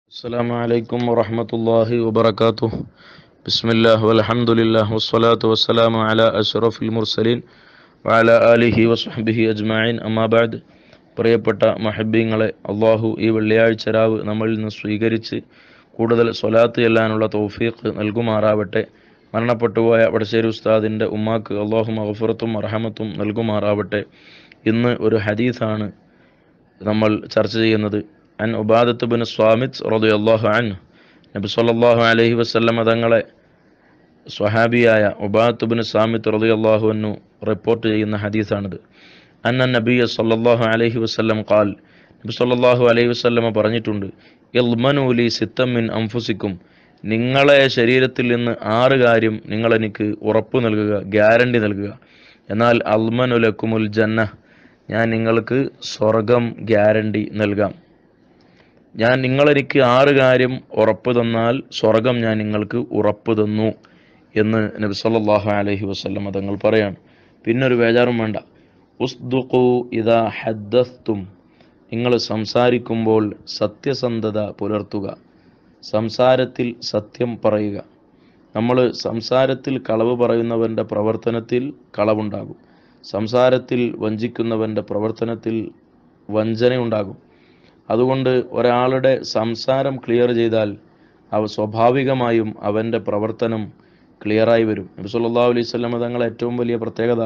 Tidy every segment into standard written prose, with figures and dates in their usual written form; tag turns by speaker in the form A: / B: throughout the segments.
A: السلام عليكم ورحمة الله وبركاته. بسم الله والحمد لله والصلاة والسلام على أشرف المرسلين وعلى آله وصحبه أجمعين أما بعد. പ്രിയപ്പെട്ട മഹബ്ബീങ്ങളെ, അള്ളാഹു ഈ വെള്ളിയാഴ്ച രാവ് നമ്മളിൽ നിന്ന് സ്വീകരിച്ച് കൂടുതൽ സ്വലാത്ത് ചെല്ലാനുള്ള തൗഫീഖ് നൽകുമാറാവട്ടെ. മരണപ്പെട്ടുപോയ വടശ്ശേരി ഉസ്താദിൻ്റെ ഉമ്മാക്ക് അള്ളാഹു മഗ്ഫിറത്തും റഹമത്തും നൽകുമാറാവട്ടെ. ഇന്ന് ഒരു ഹദീസാണ് നമ്മൾ ചർച്ച ചെയ്യുന്നത്. അൻ ഉബാദത്ത് ബിൻ സ്വാമിത് റളിയല്ലാഹു അൻഹു, നബി സല്ലല്ലാഹു അലൈഹി വസല്ലം തങ്ങളെ സ്വഹാബിയായ ഉബാദത്ത് ബിൻ സ്വാമിത് റളിയല്ലാഹു അൻഹു റിപ്പോർട്ട് ചെയ്യുന്ന ഹദീസാണിത്. അന്ന നബിയ സല്ലല്ലാഹു അലൈഹി വസല്ലം ഖാൽ, നബി സല്ലല്ലാഹു അലൈഹി വസല്ലം പറഞ്ഞിട്ടുണ്ട്, ഇൽമനു ലി സിത്തം മിൻ അൻഫുസിക്കും, നിങ്ങളെ ശരീരത്തിൽ നിന്ന് 6 കാര്യം നിങ്ങൾ എനിക്ക് ഉറപ്പ് നൽകുക, ഗ്യാരണ്ടി നൽകുക. എന്നാൽ അൽമനു ലക്കുമുൽ ജന്ന, ഞാൻ നിങ്ങൾക്ക് സ്വർഗം ഗ്യാരണ്ടി നൽകാം. നിങ്ങളെനിക്ക് 6 കാര്യം ഉറപ്പ് തന്നാൽ സ്വർഗം ഞാൻ നിങ്ങൾക്ക് ഉറപ്പ് തന്നു എന്ന് നബി സല്ലല്ലാഹു അലൈഹി വസല്ലം തങ്ങൾ പറയാണ്. പിന്നൊരു ബേജാറും വേണ്ട. ഉസ്ദുഖു ഇദാ ഹദ്ദസ്തും, നിങ്ങൾ സംസാരിക്കുമ്പോൾ സത്യസന്ധത പുലർത്തുക, സംസാരത്തിൽ സത്യം പറയുക. നമ്മൾ സംസാരത്തിൽ കളവ് പറയുന്നവൻ്റെ പ്രവർത്തനത്തിൽ കളവുണ്ടാകും, സംസാരത്തിൽ വഞ്ചിക്കുന്നവൻ്റെ പ്രവർത്തനത്തിൽ വഞ്ചനയുണ്ടാകും. അതുകൊണ്ട് ഒരാളുടെ സംസാരം ക്ലിയർ ചെയ്താൽ സ്വാഭാവികമായും അവൻ്റെ പ്രവർത്തനം ക്ലിയറായി വരും. നബി സല്ലല്ലാഹു അലൈഹി വസല്ലം തങ്ങളുടെ ഏറ്റവും വലിയ പ്രത്യേകത,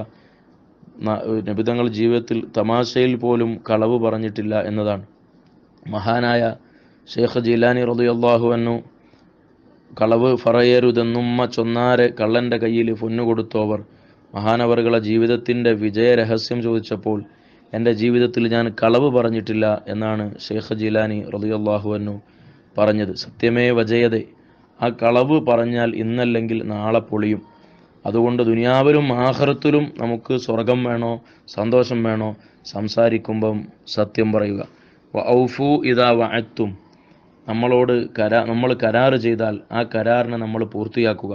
A: നബി തങ്ങൾ ജീവിതത്തിൽ തമാശയിൽ പോലും കളവ് പറഞ്ഞിട്ടില്ല എന്നതാണ്. മഹാനായ ഷെയ്ഖ് ജീലാനി റളിയല്ലാഹു അൻഹു, കളവ് പറയരുതെന്നുമ്മ ചൊന്നാരെ കള്ളൻ്റെ കയ്യിൽ പൊന്നു കൊടുത്തോവർ, മഹാനവറുകളെ ജീവിതത്തിൻ്റെ വിജയ രഹസ്യം ചോദിച്ചപ്പോൾ എൻ്റെ ജീവിതത്തിൽ ഞാൻ കളവ് പറഞ്ഞിട്ടില്ല എന്നാണ് ഷെയ്ഖ് ജീലാനി റളിയല്ലാഹു അൻഹു പറഞ്ഞത്. സത്യമേ വജയതേ, ആ കളവ് പറഞ്ഞാൽ ഇന്നല്ലെങ്കിൽ നാളെ പൊളിയും. അതുകൊണ്ട് ദുനിയാവിലും ആഖിറത്തിലും നമുക്ക് സ്വർഗം വേണോ, സന്തോഷം വേണോ, സംസാരിക്കുമ്പം സത്യം പറയുക. വഔഫു ഇദാ വഅദ്തും, നമ്മൾ കരാറ് ചെയ്താൽ ആ കരാറിനെ നമ്മൾ പൂർത്തിയാക്കുക.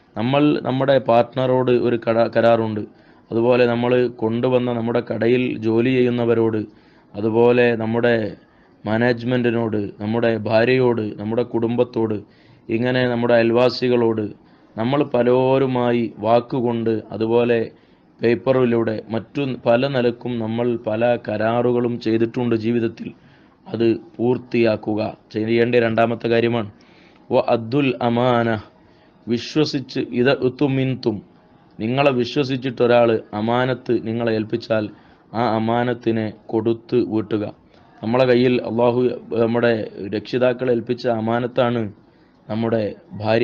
A: നമ്മുടെ പാർട്ട്ണറോട് ഒരു കരാറുണ്ട്, അതുപോലെ നമ്മൾ കൊണ്ടുവന്ന നമ്മുടെ കടയിൽ ജോലി ചെയ്യുന്നവരോട്, അതുപോലെ നമ്മുടെ മാനേജ്മെൻറ്റിനോട്, നമ്മുടെ ഭാര്യയോട്, നമ്മുടെ കുടുംബത്തോട്, ഇങ്ങനെ നമ്മുടെ അയൽവാസികളോട് നമ്മൾ പലരുമായി വാക്കുകൊണ്ട്, അതുപോലെ പേപ്പറിലൂടെ, മറ്റു പല നിലക്കും നമ്മൾ പല കരാറുകളും ചെയ്തിട്ടുണ്ട് ജീവിതത്തിൽ. അത് പൂർത്തിയാക്കുക ചെയ്യേണ്ട 2ാമത്തെ കാര്യമാണ്. വ അദ്ദുൽ അമാന, വിശ്വസിച്ച് ഇദഅ്തുമിൻതും, നിങ്ങളെ വിശ്വസിച്ചിട്ടൊരാൾ അമാനത്ത് നിങ്ങളെ ഏൽപ്പിച്ചാൽ ആ അമാനത്തിനെ കൊടുത്ത് വീട്ടുക. നമ്മളെ കയ്യിൽ അള്ളാഹു നമ്മുടെ രക്ഷിതാക്കളെ ഏൽപ്പിച്ച അമാനത്താണ് നമ്മുടെ ഭാര്യ,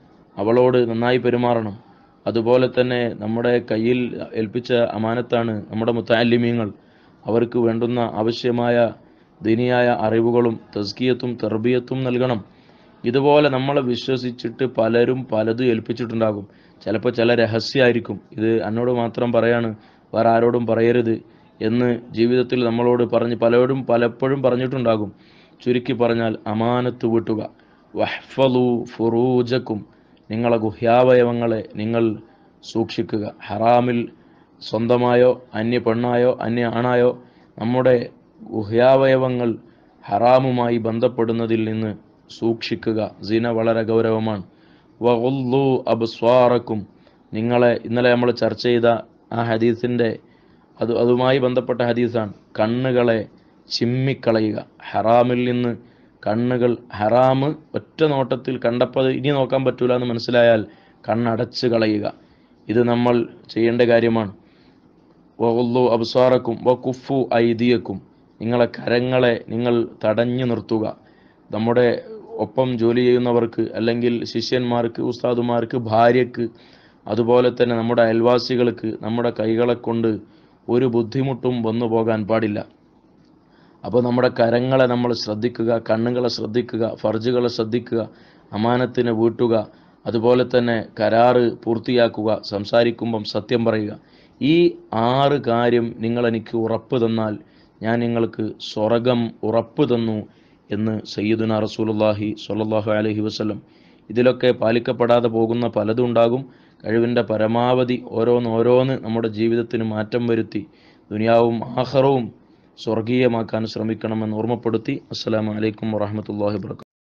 A: അവളോട് നന്നായി പെരുമാറണം. അതുപോലെ തന്നെ നമ്മുടെ കയ്യിൽ ഏൽപ്പിച്ച അമാനത്താണ് നമ്മുടെ മുത്തഅല്ലിമീങ്ങൾ, അവർക്ക് വേണ്ടുന്ന ആവശ്യമായ ദീനിയായ അറിവുകളും തസ്കിയത്തും തർബിയത്തും നൽകണം. ഇതുപോലെ നമ്മളെ വിശ്വസിച്ചിട്ട് പലരും പലതും ഏൽപ്പിച്ചിട്ടുണ്ടാകും. ചിലപ്പോൾ ചില രഹസ്യമായിരിക്കും, ഇത് എന്നോട് മാത്രം പറയാണ്, വേറെ ആരോടും പറയരുത് എന്ന് ജീവിതത്തിൽ നമ്മളോട് പലപ്പോഴും പറഞ്ഞിട്ടുണ്ടാകും. ചുരുക്കി പറഞ്ഞാൽ അമാനത്ത് വീട്ടുക. വഹ്ഫളു ഫുറൂജക്കും, നിങ്ങളെ ഗുഹ്യാവയവങ്ങളെ നിങ്ങൾ സൂക്ഷിക്കുക. ഹറാമിൽ സ്വന്തമായോ അന്യ പെണ്ണായോ അന്യ ആണായോ നമ്മുടെ ഗുഹ്യാവയവങ്ങൾ ഹറാമുമായി ബന്ധപ്പെടുന്നതിൽ നിന്ന് സൂക്ഷിക്കുക. സിന വളരെ ഗൗരവമാണ്. വഗുല്ലു അബ്സ്വാറക്കും, ഇന്നലെ നമ്മൾ ചർച്ച ചെയ്ത ആ ഹദീസിൻ്റെ അതുമായി ബന്ധപ്പെട്ട ഹദീസാണ്. കണ്ണുകളെ ചിമ്മിക്കളയുക. ഹറാമിൽ നിന്ന് കണ്ണുകൾ, ഹറാമ് ഒറ്റ നോട്ടത്തിൽ കണ്ടപ്പോൾ ഇനി നോക്കാൻ പറ്റൂല എന്ന് മനസ്സിലായാൽ കണ്ണടച്ച് കളയുക. ഇത് നമ്മൾ ചെയ്യേണ്ട കാര്യമാണ്. വഗുല്ലു അബ്സ്വാറക്കും വകുഫു ഐദിയക്കും, നിങ്ങളെ കരങ്ങളെ നിങ്ങൾ തടഞ്ഞു നിർത്തുക. നമ്മുടെ ഒപ്പം ജോലി ചെയ്യുന്നവർക്ക്, അല്ലെങ്കിൽ ശിഷ്യന്മാർക്ക്, ഉസ്താദുമാർക്ക്, ഭാര്യയ്ക്ക്, അതുപോലെ തന്നെ നമ്മുടെ അയൽവാസികൾക്ക് നമ്മുടെ കൈകളെ കൊണ്ട് ഒരു ബുദ്ധിമുട്ടും വന്നു പോകാൻ പാടില്ല. അപ്പോൾ നമ്മുടെ കരങ്ങളെ നമ്മൾ ശ്രദ്ധിക്കുക, കണ്ണുകളെ ശ്രദ്ധിക്കുക, ഫർജുകളെ ശ്രദ്ധിക്കുക, അമാനത്തിനെ വീട്ടുക, അതുപോലെ തന്നെ കരാറ് പൂർത്തിയാക്കുക, സംസാരിക്കുമ്പം സത്യം പറയുക. ഈ 6 കാര്യം നിങ്ങളെനിക്ക് ഉറപ്പ് തന്നാൽ ഞാൻ നിങ്ങൾക്ക് സ്വർഗം ഉറപ്പ് തന്നു എന്ന് സയ്യിദുനാ റസൂലുള്ളാഹി സ്വല്ലല്ലാഹു അലൈഹി വസല്ലം. ഇതിലൊക്കെ പാലിക്കപ്പെടാതെ പോകുന്ന പലതും ഉണ്ടാകും. കഴിവിൻ്റെ പരമാവധി ഓരോന്ന് നമ്മുടെ ജീവിതത്തിന് മാറ്റം വരുത്തി ദുനിയാവും ആഖിറവും സ്വർഗീയമാക്കാൻ ശ്രമിക്കണമെന്ന് ഓർമ്മപ്പെടുത്തി. അസ്സലാമു അലൈക്കും വറഹ്മത്തുള്ളാഹി വബറകാതുഹു.